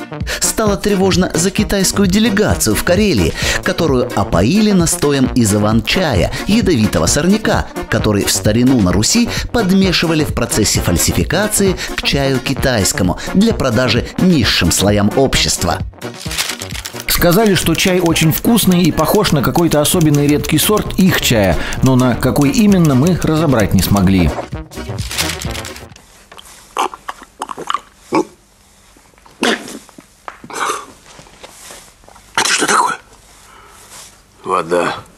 Стало тревожно за китайскую делегацию в Карелии, которую опоили настоем из иван-чая, ядовитого сорняка, который в старину на Руси подмешивали в процессе фальсификации к чаю китайскому для продажи низшим слоям общества. Сказали, что чай очень вкусный и похож на какой-то особенный редкий сорт их чая, но на какой именно мы разобрать не смогли. Это что такое? Вода.